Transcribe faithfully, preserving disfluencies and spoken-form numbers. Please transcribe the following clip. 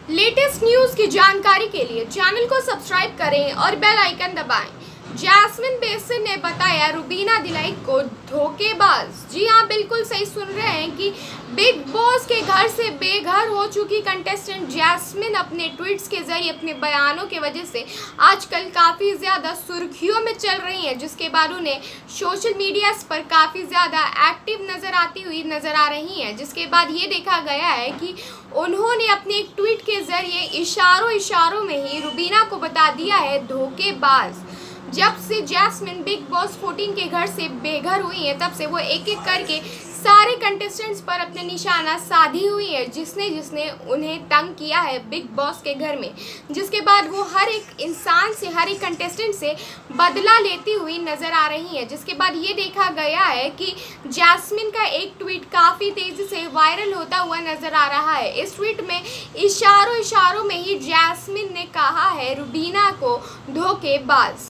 Latest news की जानकारी के लिए चैनल को सब्सक्राइब करें और बेल आइकन दबाएं। जैस्मिन बेसन ने बताया रुबीना दिलाई को धोखेबाज। जी हाँ, बिल्कुल सही सुन रहे हैं कि बिग बॉस के घर से बेघर हो चुकी कंटेस्टेंट जैस्मिन अपने ट्वीट्स के जरिए, अपने बयानों के वजह से आजकल काफ़ी ज़्यादा सुर्खियों में चल रही हैं, जिसके बाद उन्हें सोशल मीडिया पर काफ़ी ज़्यादा एक्टिव नज़र आती हुई नज़र आ रही हैं। जिसके बाद ये देखा गया है कि उन्होंने अपने एक ट्वीट के जरिए इशारों इशारों में ही रुबीना को बता दिया है धोखेबाज। जब से जैस्मिन बिग बॉस चौदह के घर से बेघर हुई है, तब से वो एक एक करके सारे कंटेस्टेंट्स पर अपने निशाना साधी हुई है, जिसने जिसने उन्हें तंग किया है बिग बॉस के घर में। जिसके बाद वो हर एक इंसान से, हर एक कंटेस्टेंट से बदला लेती हुई नज़र आ रही है। जिसके बाद ये देखा गया है कि जैस्मिन का एक ट्वीट काफ़ी तेज़ी से वायरल होता हुआ नज़र आ रहा है। इस ट्वीट में इशारों इशारों में ही जैस्मिन ने कहा है रुबीना को धोखेबाज।